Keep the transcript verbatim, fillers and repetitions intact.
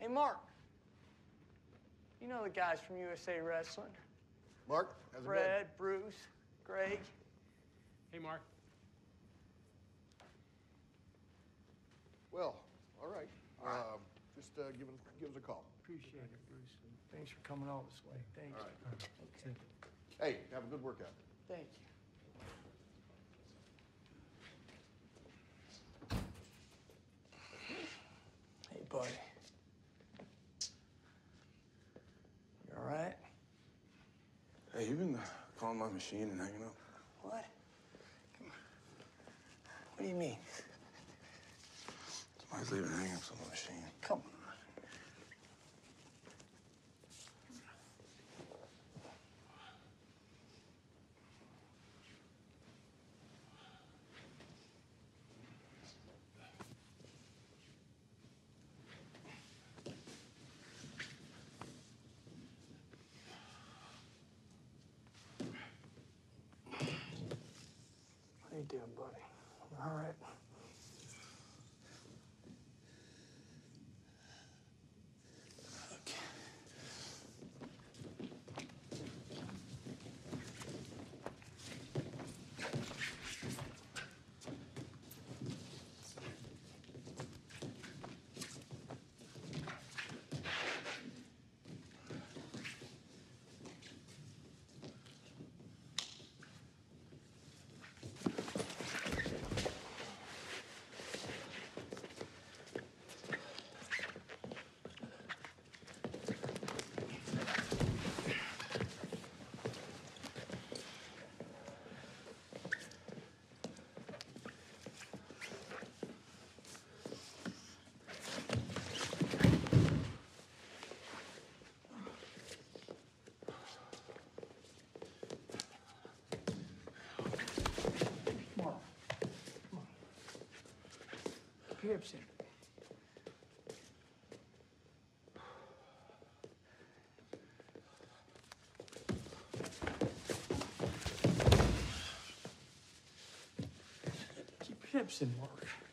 Hey, Mark. You know the guys from U S A Wrestling? Mark, how's it Fred, Bruce, Greg. Hey, Mark. Well, all right. Um, just uh, give, us, give us a call. Appreciate it, Bruce. Thanks for coming all this way. Thanks. All right. Okay. Hey, have a good workout. Thank you. Hey, buddy. You all right? Hey, you been calling my machine and hanging up? What? Come on. What do you mean? Somebody's leaving hang-ups on the machine. Come on. How you doing, buddy? All right. Okay. Come on. Come on. Keep your hips in. Keep your hips in, Mark.